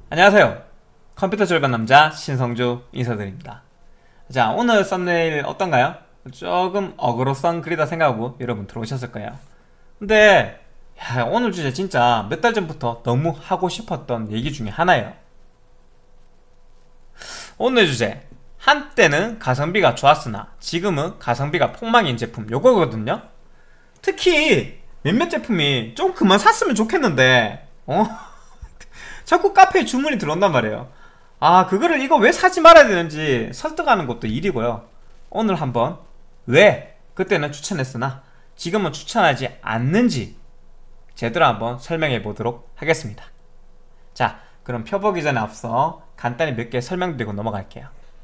안녕하세요. 컴퓨터 절반 남자 신성주 인사드립니다. 자, 오늘 썸네일 어떤가요? 조금 어그로성 그리다 생각하고 여러분 들어오셨을 거예요. 근데 오늘 주제 진짜 몇 달 전부터 너무 하고 싶었던 얘기 중에 하나예요. 오늘 주제, 한때는 가성비가 좋았으나 지금은 가성비가 폭망인 제품, 요거거든요. 특히 몇몇 제품이 좀 그만 샀으면 좋겠는데 자꾸 카페에 주문이 들어온단 말이에요. 그거를 이거 왜 사지 말아야 되는지 설득하는 것도 일이고요. 오늘 한번 왜 그때는 추천했으나 지금은 추천하지 않는지 제대로 한번 설명해 보도록 하겠습니다. 자, 그럼 펴보기 전에 앞서 간단히 몇 개 설명드리고 넘어갈게요.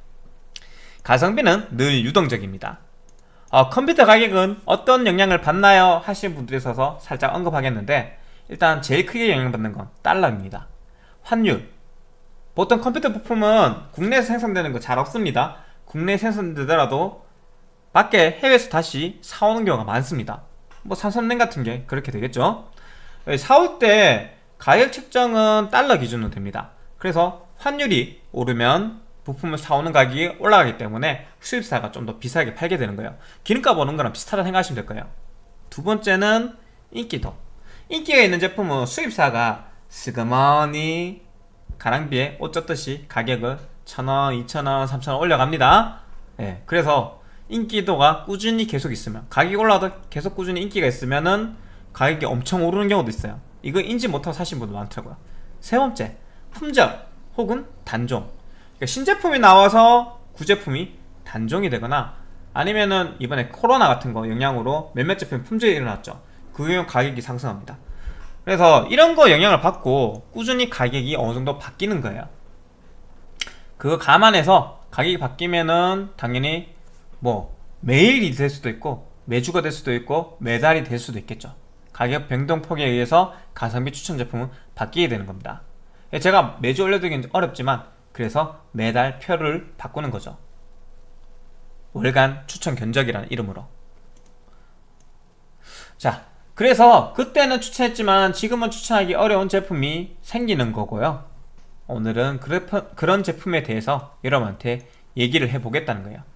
가성비는 늘 유동적입니다. 컴퓨터 가격은 어떤 영향을 받나요? 하시는 분들이 있어서 살짝 언급하겠는데, 일단 제일 크게 영향받는 건 달러입니다. 환율, 보통 컴퓨터 부품은 국내에서 생산되는 거 잘 없습니다. 국내에 생산되더라도 밖에 해외에서 다시 사오는 경우가 많습니다. 뭐 삼성냉 같은 게 그렇게 되겠죠. 사올 때 가격 책정은 달러 기준으로 됩니다. 그래서 환율이 오르면 부품을 사오는 가격이 올라가기 때문에 수입사가 좀 더 비싸게 팔게 되는 거예요. 기름값 오는 거랑 비슷하다 생각하시면 될 거예요. 두 번째는 인기도. 인기가 있는 제품은 수입사가 스그머니 가랑비에 옷 젖듯이 가격을 1,000원, 2,000원, 3,000원 올려갑니다. 그래서 인기도가 꾸준히 계속 있으면, 가격이 올라도 계속 꾸준히 인기가 있으면은 가격이 엄청 오르는 경우도 있어요. 이거 인지 못하고 사신 분도 많더라고요. 세 번째, 품절 혹은 단종. 그러니까 신제품이 나와서 구제품이 단종이 되거나, 아니면은 이번에 코로나 같은 거 영향으로 몇몇 제품이 품절이 일어났죠. 그 경우 가격이 상승합니다. 그래서 이런 거 영향을 받고 꾸준히 가격이 어느 정도 바뀌는 거예요. 그거 감안해서 가격이 바뀌면은 당연히 뭐 매일이 될 수도 있고 매주가 될 수도 있고 매달이 될 수도 있겠죠. 가격 변동폭에 의해서 가성비 추천 제품은 바뀌게 되는 겁니다. 제가 매주 올려드리긴 어렵지만 그래서 매달 표를 바꾸는 거죠. 월간 추천 견적이라는 이름으로. 자, 그래서 그때는 추천했지만 지금은 추천하기 어려운 제품이 생기는 거고요. 오늘은 그런 제품에 대해서 여러분한테 얘기를 해보겠다는 거예요.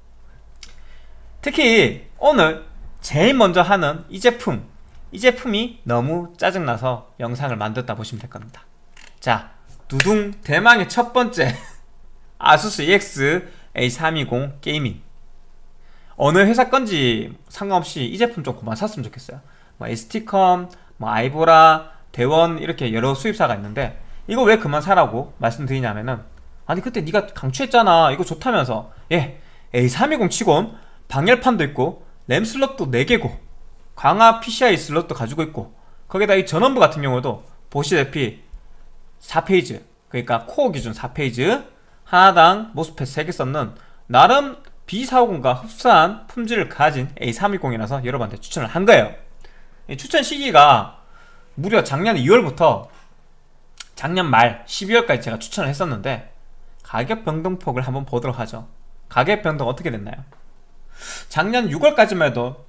특히 오늘 제일 먼저 하는 이 제품이 너무 짜증나서 영상을 만들었다 보시면 될 겁니다. 자, 두둥, 대망의 첫 번째 아수스 EX A320 게이밍. 어느 회사 건지 상관없이 이 제품 좀 그만 샀으면 좋겠어요. 뭐 ST컴, 뭐 아이보라, 대원 이렇게 여러 수입사가 있는데 이거 왜 그만 사라고 말씀드리냐면은, 아니 그때 네가 강추했잖아, 이거 좋다면서. A320 치곤 방열판도 있고 램 슬롯도 4개고 강화 PCI 슬롯도 가지고 있고, 거기다 이 전원부 같은 경우도 보시다시피 4페이지, 그러니까 코어 기준 4페이지 하나당 모스펫 3개 썼는 나름 B450과 흡사한 품질을 가진 A320이라서 여러분한테 추천을 한 거예요. 추천 시기가 무려 작년 2월부터 작년 말 12월까지 제가 추천을 했었는데, 가격 변동폭을 한번 보도록 하죠. 가격 변동 어떻게 됐나요? 작년 6월까지만 해도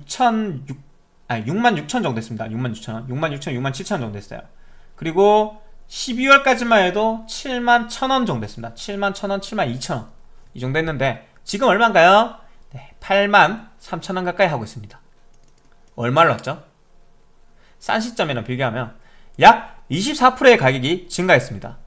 66,000 정도 됐습니다. 66,000원, 66,000원, 67,000원 정도 됐어요. 그리고 12월까지만 해도 71,000원 정도 됐습니다. 71,000원, 72,000원 이 정도 했는데 지금 얼마인가요? 83,000원 가까이 하고 있습니다. 얼마를 왔죠? 싼 시점이랑 비교하면 약 24%의 가격이 증가했습니다.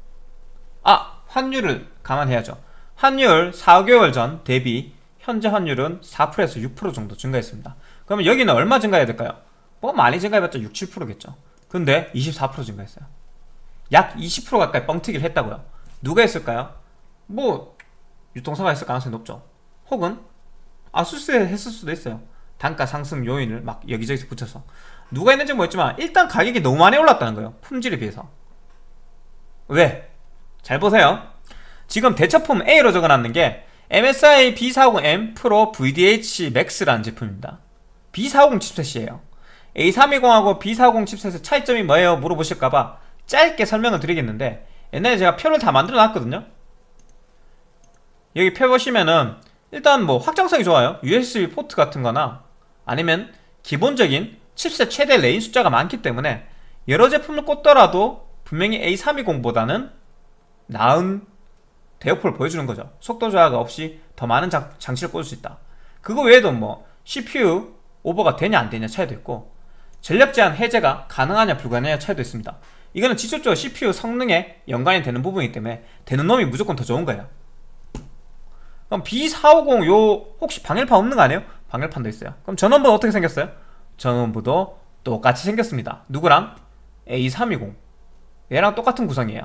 환율을 감안해야죠. 환율 4개월 전 대비 현재 환율은 4%에서 6% 정도 증가했습니다. 그러면 여기는 얼마 증가해야 될까요? 뭐 많이 증가해봤자 6, 7%겠죠. 근데 24% 증가했어요. 약 20% 가까이 뻥튀기를 했다고요. 누가 했을까요? 뭐 유통사가 했을 가능성이 높죠. 혹은 아수스에 했을 수도 있어요. 단가 상승 요인을 막 여기저기서 붙여서. 누가 했는지 모르겠지만 일단 가격이 너무 많이 올랐다는 거예요. 품질에 비해서. 왜? 잘 보세요. 지금 대처품 A로 적어놨는 게 MSI B450M Pro VDH Max라는 제품입니다. B450 칩셋이에요. A320하고 B450 칩셋의 차이점이 뭐예요? 물어보실까봐 짧게 설명을 드리겠는데, 옛날에 제가 표를 다 만들어 놨거든요. 여기 표 보시면은 일단 뭐 확장성이 좋아요. USB 포트 같은 거나 아니면 기본적인 칩셋 최대 레인 숫자가 많기 때문에 여러 제품을 꽂더라도 분명히 A320보다는 나은 대역폭을 보여주는 거죠. 속도 저하가 없이 더 많은 장치를 꽂을 수 있다. 그거 외에도 뭐 CPU 오버가 되냐 안 되냐 차이도 있고, 전력 제한 해제가 가능하냐 불가능하냐 차이도 있습니다. 이거는 직접적으로 CPU 성능에 연관이 되는 부분이기 때문에 되는 놈이 무조건 더 좋은 거예요. 그럼 B450 요 혹시 방열판 없는 거 아니에요? 방열판도 있어요. 그럼 전원부는 어떻게 생겼어요? 전원부도 똑같이 생겼습니다. 누구랑? A320 얘랑 똑같은 구성이에요.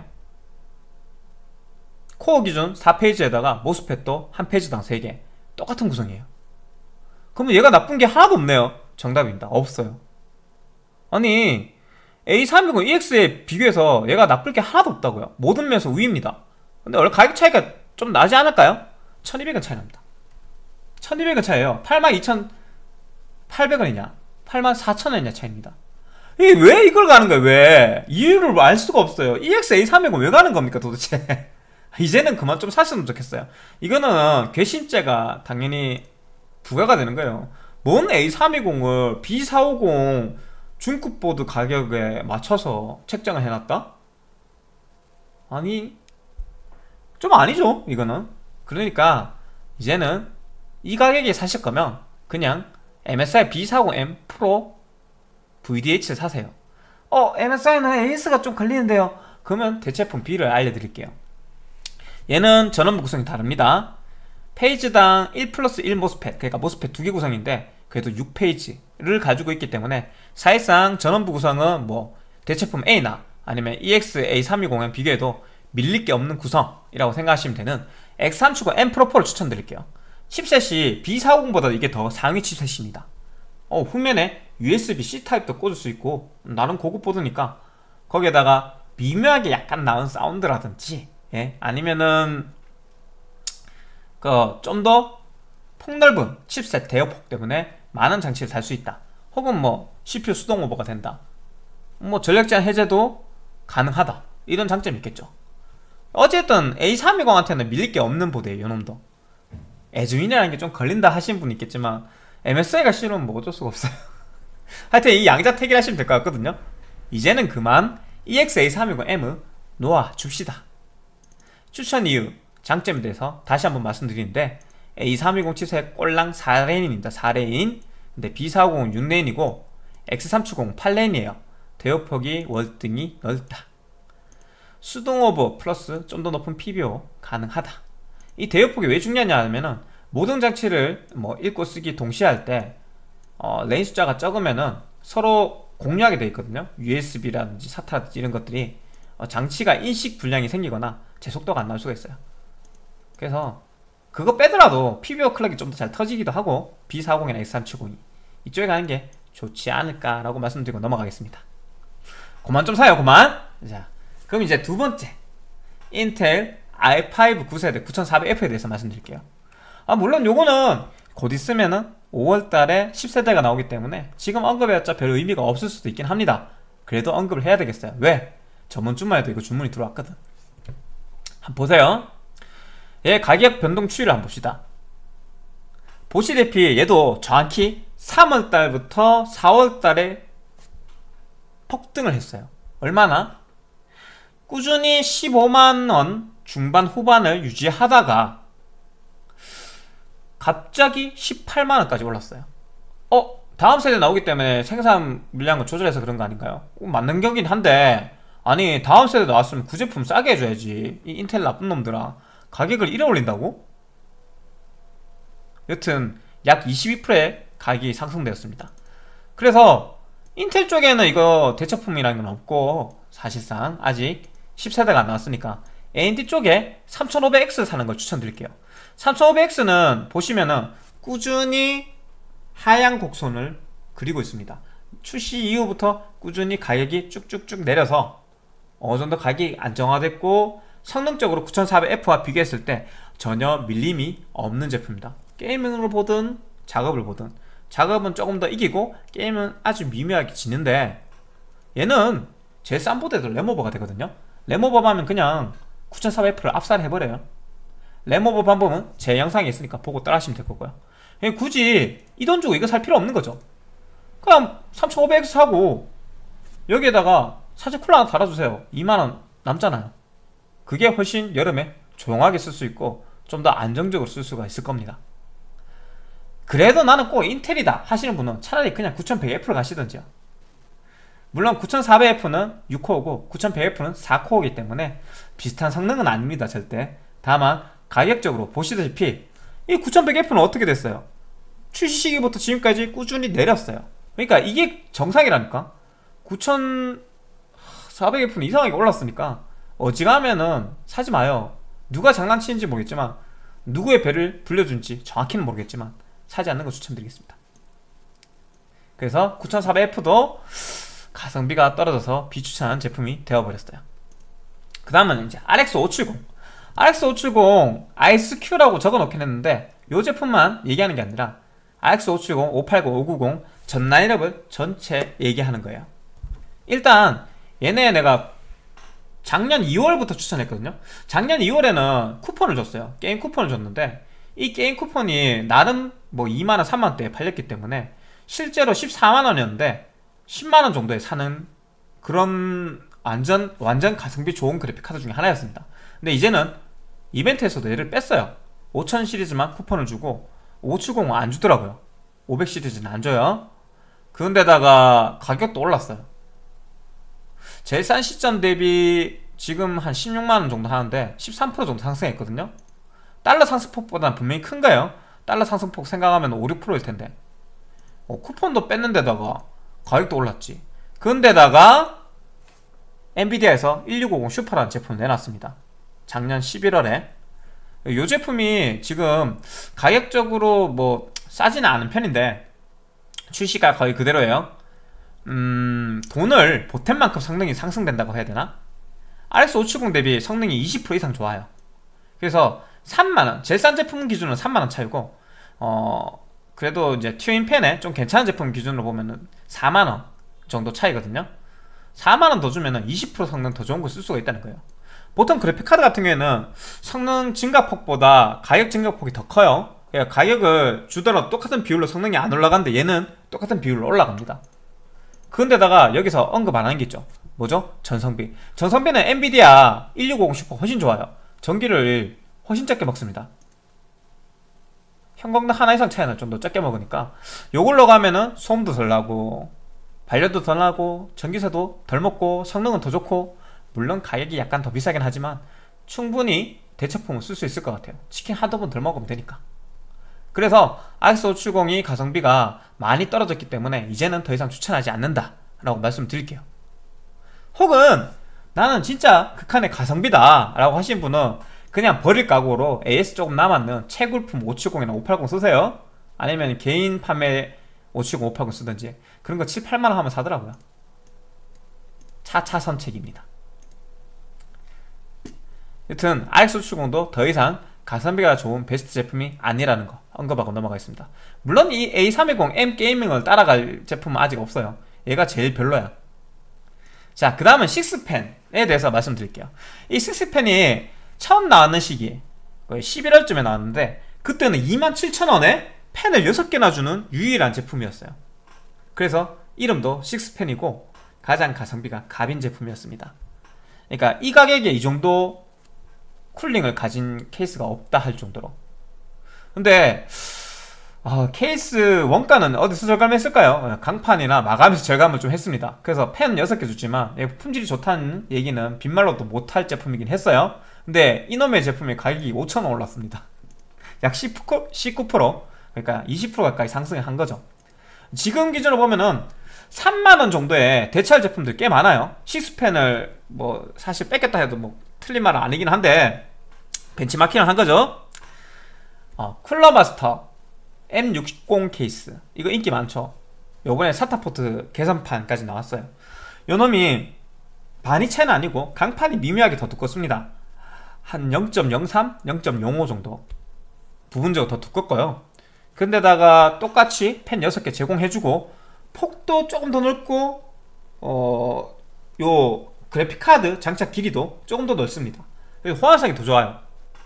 코어 기준 4페이지에다가 모스펫도 한 페이지당 3개 똑같은 구성이에요. 그러면 얘가 나쁜 게 하나도 없네요. 정답입니다. 없어요. 아니 A320 EX에 비교해서 얘가 나쁠 게 하나도 없다고요. 모든 면에서 우위입니다. 근데 원래 가격 차이가 좀 나지 않을까요? 1200원 차이 납니다. 1200원 차이에요. 82,800원이냐 84,000원이냐 차이입니다. 이게 왜 이걸 가는 거예요? 왜? 이유를 알 수가 없어요. EX A320 왜 가는 겁니까 도대체? 이제는 그만 좀 샀으면 좋겠어요. 이거는 괘씸죄가 당연히 부과가 되는 거예요. 뭔 A320을 B450 중급 보드 가격에 맞춰서 책정을 해놨다? 아니 좀 아니죠 이거는. 그러니까 이제는 이 가격에 사실 거면 그냥 MSI B450M 프로 VDH를 사세요. MSI는 AS가 좀 걸리는데요. 그러면 대체품 B를 알려드릴게요. 얘는 전원부 구성이 다릅니다. 페이지당 1+1 모스펫, 그러니까 모스펫 2개 구성인데 그래도 6페이지를 가지고 있기 때문에 사실상 전원부 구성은 뭐 대체품 A나 아니면 EX-A320에 비교해도 밀릴 게 없는 구성이라고 생각하시면 되는 X370 M 프로4를 추천드릴게요. 칩셋이 B450보다 이게 더 상위 칩셋입니다. 후면에 USB-C 타입도 꽂을 수 있고 나름 고급 보드니까 거기에다가 미묘하게 약간 나은 사운드라든지 아니면은 좀 더 폭넓은 칩셋 대역폭 때문에 많은 장치를 달 수 있다. 혹은 뭐 CPU 수동 오버가 된다. 뭐 전력 제한 해제도 가능하다. 이런 장점이 있겠죠. 어쨌든 A320한테는 밀릴 게 없는 보드예요. 요놈도 에즈윈이라는 게 좀 걸린다 하시는 분이 있겠지만 MSI가 싫으면 뭐 어쩔 수가 없어요. 하여튼 이 양자택일 하시면 될 것 같거든요. 이제는 그만 EX-A320M 놓아줍시다. 추천 이유, 장점에 대해서 다시 한번 말씀드리는데 A320 칩셋 꼴랑 4레인입니다. 4레인. 근데 B450 6레인이고 X370 8레인이에요. 대역폭이 월등히 넓다. 수동 오버 플러스 좀 더 높은 PBO 가능하다. 이 대역폭이 왜 중요하냐 하면은 모든 장치를 뭐 읽고 쓰기 동시에 할 때 레인 숫자가 적으면은 서로 공유하게 되어 있거든요. USB라든지 SATA라든지 이런 것들이 장치가 인식 불량이 생기거나 제 속도가 안 나올 수가 있어요. 그래서 그거 빼더라도 PBO 클럭이 좀 더 잘 터지기도 하고 B450이나 X370이 이쪽에 가는 게 좋지 않을까라고 말씀드리고 넘어가겠습니다. 그만 좀 사요 그만. 자, 그럼 이제 두 번째 인텔 i5 9세대 9400F에 대해서 말씀드릴게요. 물론 요거는 곧 있으면은 5월달에 10세대가 나오기 때문에 지금 언급해봤자 별 의미가 없을 수도 있긴 합니다. 그래도 언급을 해야 되겠어요. 왜? 저번 주말에도 이거 주문이 들어왔거든. 한번 보세요. 얘 가격 변동 추이를 한번 봅시다. 보시다시피 얘도 정확히 3월달부터 4월달에 폭등을 했어요. 얼마나? 꾸준히 15만원 중반 후반을 유지하다가 갑자기 18만원까지 올랐어요. 다음 세대 나오기 때문에 생산 물량을 조절해서 그런 거 아닌가요? 맞는 격이긴 한데 아니 다음 세대 나왔으면 그 제품 싸게 해줘야지. 이 인텔 나쁜 놈들아 가격을 이래 올린다고? 여튼 약 22%의 가격이 상승되었습니다. 그래서 인텔 쪽에는 이거 대체품이라는 건 없고 사실상 아직 10세대가 안 나왔으니까 AMD 쪽에 3500X 사는 걸 추천드릴게요. 3500X는 보시면은 꾸준히 하향 곡선을 그리고 있습니다. 출시 이후부터 꾸준히 가격이 쭉쭉쭉 내려서 어느정도 가격이 안정화됐고 성능적으로 9400F와 비교했을 때 전혀 밀림이 없는 제품입니다. 게이밍으로 보든 작업을 보든 작업은 조금 더 이기고 게임은 아주 미묘하게 지는데 얘는 제일 싼 보드에도 램오버가 되거든요. 램오버 하면 그냥 9400F를 압살해버려요. 램오버 방법은 제 영상에 있으니까 보고 따라 하시면 될 거고요. 굳이 이 돈 주고 이거 살 필요 없는 거죠. 그냥 3500X 사고 여기에다가 사제 쿨러 하나 달아주세요. 2만원 남잖아요. 그게 훨씬 여름에 조용하게 쓸 수 있고 좀 더 안정적으로 쓸 수가 있을 겁니다. 그래도 나는 꼭 인텔이다 하시는 분은 차라리 그냥 9100F를 가시던지요. 물론 9400F는 6코어고 9100F는 4코어이기 때문에 비슷한 성능은 아닙니다. 절대. 다만 가격적으로 보시다시피 이 9100F는 어떻게 됐어요? 출시 시기부터 지금까지 꾸준히 내렸어요. 그러니까 이게 정상이라니까. 9400F는 이상하게 올랐으니까 어지간하면은 사지 마요. 누가 장난치는지 모르겠지만 누구의 배를 불려준지 정확히는 모르겠지만 사지 않는 거 추천드리겠습니다. 그래서 9400F도 가성비가 떨어져서 비추천한 제품이 되어버렸어요. 그 다음은 이제 RX570. RX570 IceQ라고 적어놓긴 했는데 이 제품만 얘기하는 게 아니라 RX570, 580, 590 전 라인업을 전체 얘기하는 거예요. 일단 얘네 내가 작년 2월부터 추천했거든요. 작년 2월에는 쿠폰을 줬어요. 게임 쿠폰을 줬는데 이 게임 쿠폰이 나름 뭐 2만원, 3만원대에 팔렸기 때문에 실제로 14만원이었는데 10만원 정도에 사는 그런 완전 가성비 좋은 그래픽카드 중에 하나였습니다. 근데 이제는 이벤트에서도 얘를 뺐어요. 5000 시리즈만 쿠폰을 주고 570은 안 주더라고요. 500 시리즈는 안 줘요. 그런데다가 가격도 올랐어요. 제일 싼 시점 대비 지금 한 16만원 정도 하는데 13% 정도 상승했거든요. 달러 상승폭보다는 분명히 큰가요? 달러 상승폭 생각하면 5, 6%일 텐데 쿠폰도 뺐는데다가 가격도 올랐지. 그런데다가 엔비디아에서 1650 슈퍼라는 제품을 내놨습니다. 작년 11월에 이 제품이 지금 가격적으로 뭐 싸지는 않은 편인데 출시가 거의 그대로예요. 돈을 보탠 만큼 성능이 상승된다고 해야 되나? RX570 대비 성능이 20% 이상 좋아요. 그래서 3만원, 제일 싼 제품 기준으로 3만원 차이고 그래도 이제 튜인펜에 좀 괜찮은 제품 기준으로 보면은 4만원 정도 차이거든요. 4만원 더 주면은 20% 성능 더 좋은 거 쓸 수가 있다는 거예요. 보통 그래픽카드 같은 경우에는 성능 증가폭보다 가격 증가폭이 더 커요. 그러니까 가격을 주더라도 똑같은 비율로 성능이 안 올라가는데 얘는 똑같은 비율로 올라갑니다. 그런데다가 여기서 언급 안 하는 게 있죠. 뭐죠? 전성비. 전성비는 엔비디아 1650 슈퍼 훨씬 좋아요. 전기를 훨씬 적게 먹습니다. 형광등 하나 이상 차이는 좀 더 적게 먹으니까 요걸로 가면은 소음도 덜 나고 발열도 덜 나고 전기세도 덜 먹고 성능은 더 좋고 물론 가격이 약간 더 비싸긴 하지만 충분히 대체품을 쓸 수 있을 것 같아요. 치킨 한두 번 덜 먹으면 되니까. 그래서 RX570이 가성비가 많이 떨어졌기 때문에 이제는 더 이상 추천하지 않는다 라고 말씀드릴게요. 혹은 나는 진짜 극한의 가성비다 라고 하신 분은 그냥 버릴 각오로 AS 조금 남았는 채굴품 570이나 580 쓰세요. 아니면 개인 판매 570, 580 쓰든지 그런 거 7, 8만원 하면 사더라고요. 차차 선책입니다. 여튼 RX570도 더 이상 가성비가 좋은 베스트 제품이 아니라는 거 언급하고 넘어가겠습니다. 물론 이 A320M 게이밍을 따라갈 제품은 아직 없어요. 얘가 제일 별로야. 자, 그 다음은 식스펜에 대해서 말씀드릴게요. 이 식스펜이 처음 나왔는 시기 거의 11월쯤에 나왔는데 그때는 27,000원에 펜을 6개나 주는 유일한 제품이었어요. 그래서 이름도 식스펜이고 가장 가성비가 갑인 제품이었습니다. 그러니까 이 가격에 이 정도 쿨링을 가진 케이스가 없다 할 정도로. 근데 케이스 원가는 어디서 절감했을까요? 강판이나 마감에서 절감을 좀 했습니다. 그래서 펜 6개 줬지만 품질이 좋다는 얘기는 빈말로도 못할 제품이긴 했어요. 근데 이놈의 제품의 가격이 5,000원 올랐습니다. 약 19%, 그러니까 20% 가까이 상승을 한 거죠. 지금 기준으로 보면은 3만원 정도의 대체할 제품들 꽤 많아요. 식스펜을 뭐 사실 뺏겼다 해도 뭐 틀린 말은 아니긴 한데 벤치마킹을 한 거죠. 쿨러마스터 M60 케이스 이거 인기 많죠. 요번에 사타포트 개선판까지 나왔어요. 요놈이 많이 차이는 아니고 강판이 미묘하게 더 두껍습니다. 한 0.03, 0.05 정도 부분적으로 더 두껍고요. 근데다가 똑같이 펜 6개 제공해주고 폭도 조금 더 넓고 요 그래픽카드 장착 길이도 조금 더 넓습니다. 호환성이 더 좋아요.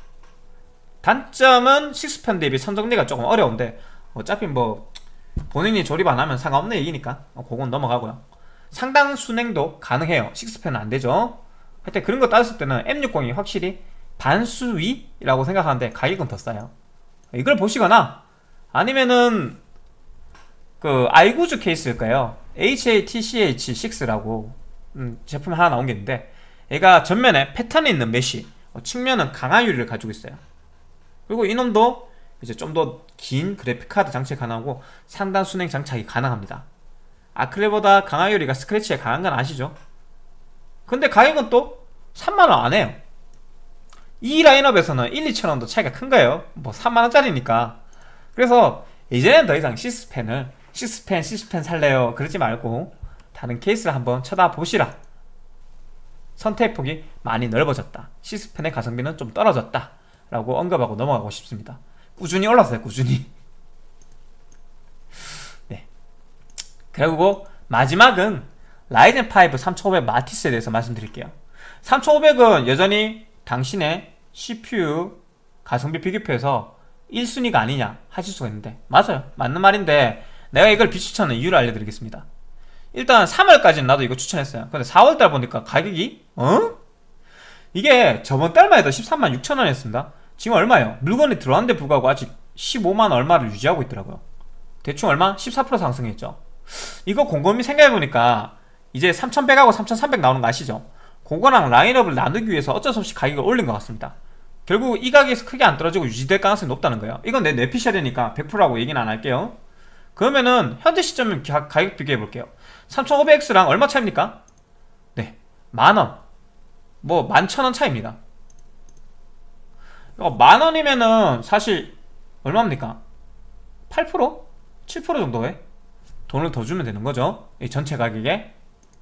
단점은 식스펜 대비 선 정리가 조금 어려운데 어차피 뭐 본인이 조립 안 하면 상관없는 얘기니까 그건 넘어가고요. 상단 순행도 가능해요. 6펜은 안되죠. 하여튼 그런 거 따졌을 때는 M60이 확실히 반수위라고 생각하는데 가격은 더 싸요. 이걸 보시거나 아니면은 그 아이구즈 케이스일까요? HATCH6라고 제품이 하나 나온 게 있는데, 얘가 전면에 패턴이 있는 메쉬, 측면은 강화 유리를 가지고 있어요. 그리고 이놈도 이제 좀 더 긴 그래픽카드 장착이 가능하고 상단 순행 장착이 가능합니다. 아크릴보다 강화 유리가 스크래치에 강한 건 아시죠? 근데 가격은 또 3만원 안 해요. 이 라인업에서는 1, 2천원도 차이가 큰 거예요. 뭐 3만원짜리니까. 그래서 이제는 더 이상 시스펜을 시스펜 살래요 그러지 말고 다른 케이스를 한번 쳐다보시라. 선택폭이 많이 넓어졌다, 시스펜의 가성비는 좀 떨어졌다 라고 언급하고 넘어가고 싶습니다. 꾸준히 올랐어요, 꾸준히. 네. 그리고 마지막은 라이젠 5 3500 마티스에 대해서 말씀드릴게요. 3500은 여전히 당신의 CPU 가성비 비교표에서 1순위가 아니냐 하실 수가 있는데, 맞아요, 맞는 말인데 내가 이걸 비추천하는 이유를 알려드리겠습니다. 일단 3월까지는 나도 이거 추천했어요. 근데 4월달 보니까 가격이 이게 저번 달만 해도 13만 6천원이었습니다 지금 얼마예요? 물건이 들어왔는데 불구하고 아직 15만 얼마를 유지하고 있더라고요. 대충 얼마? 14% 상승했죠. 이거 곰곰이 생각해보니까 이제 3100하고 3300 나오는 거 아시죠? 그거랑 라인업을 나누기 위해서 어쩔 수 없이 가격을 올린 것 같습니다. 결국 이 가격에서 크게 안 떨어지고 유지될 가능성이 높다는 거예요. 이건 내 뇌피셜이니까 100%라고 얘기는 안 할게요. 그러면은 현재 시점 가격 비교해 볼게요. 3500X랑 얼마 차입니까? 네, 만원, 뭐 11,000원 차입니다. 만원이면은 사실 얼마입니까? 8%? 7% 정도에 돈을 더 주면 되는 거죠, 이 전체 가격에.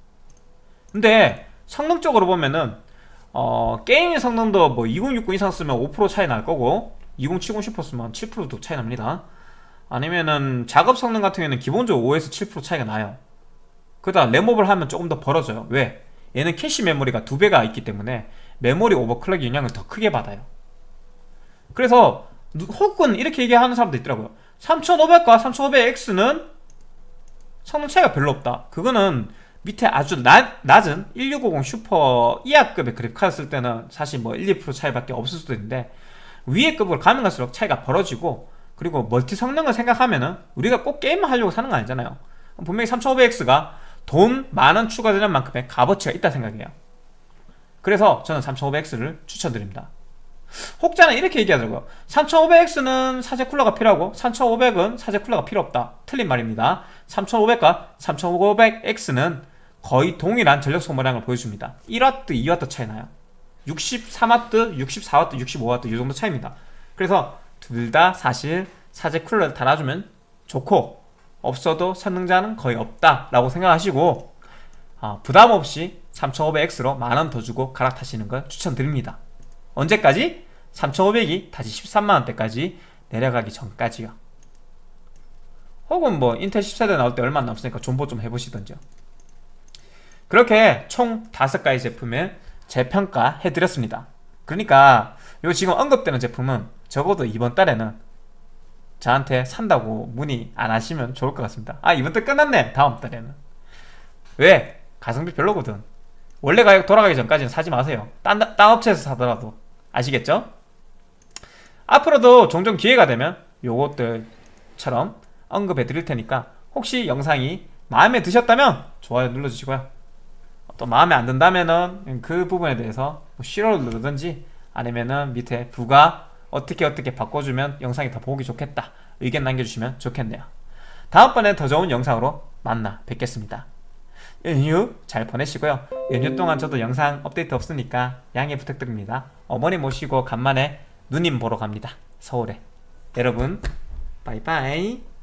근데 성능적으로 보면은 게임 성능도 뭐 2060 이상 쓰면 5% 차이 날 거고, 2070 슈퍼 쓰면 7%도 차이 납니다. 아니면은 작업 성능 같은 경우에는 기본적으로 5에서 7% 차이가 나요. 그러다 램업을 하면 조금 더 벌어져요. 왜? 얘는 캐시 메모리가 2배가 있기 때문에 메모리 오버클럭 영향을 더 크게 받아요. 그래서 혹은 이렇게 얘기하는 사람도 있더라고요. 3500과 3500X는 성능 차이가 별로 없다. 그거는 밑에 아주 낮은 1650 슈퍼 이하급의 그래픽카드 쓸 때는 사실 뭐 1, 2% 차이밖에 없을 수도 있는데, 위에 급으로 가면 갈수록 차이가 벌어지고, 그리고 멀티 성능을 생각하면은 우리가 꼭 게임을 하려고 사는 거 아니잖아요. 분명히 3500X가 돈 만원 추가되는 만큼의 값어치가 있다 생각해요. 그래서 저는 3500X를 추천드립니다. 혹자는 이렇게 얘기하더라고요. 3500X는 사제 쿨러가 필요하고 3500은 사제 쿨러가 필요 없다. 틀린 말입니다. 3500과 3500X는 거의 동일한 전력 소모량을 보여줍니다. 1W, 2W 차이 나요. 63W, 64W, 65W 이 정도 차이입니다. 그래서 둘 다 사실 사제 쿨러를 달아주면 좋고, 없어도 성능자는 거의 없다 라고 생각하시고 부담없이 3500X로 만원 더 주고 갈아타시는 걸 추천드립니다. 언제까지? 3500이 다시 13만원대까지 내려가기 전까지요. 혹은 뭐 인텔 10세대 나올 때 얼마 안 남았으니까 존버 좀 해보시던지요. 그렇게 총 5가지 제품을 재평가해드렸습니다. 그러니까 요 지금 언급되는 제품은 적어도 이번 달에는 저한테 산다고 문의 안 하시면 좋을 것 같습니다. 이번 달 끝났네, 다음 달에는. 왜? 가성비 별로거든. 원래 가격 돌아가기 전까지는 사지 마세요. 딴 업체에서 사더라도. 아시겠죠? 앞으로도 종종 기회가 되면 요것들처럼 언급해 드릴 테니까, 혹시 영상이 마음에 드셨다면 좋아요 눌러주시고요. 또 마음에 안 든다면은 그 부분에 대해서 싫어를 누르든지, 아니면은 밑에 부가 어떻게 바꿔주면 영상이 더 보기 좋겠다 의견 남겨주시면 좋겠네요. 다음번에 더 좋은 영상으로 만나 뵙겠습니다. 연휴 잘 보내시고요. 연휴 동안 저도 영상 업데이트 없으니까 양해 부탁드립니다. 어머니 모시고 간만에 누님 보러 갑니다, 서울에. 여러분 바이바이.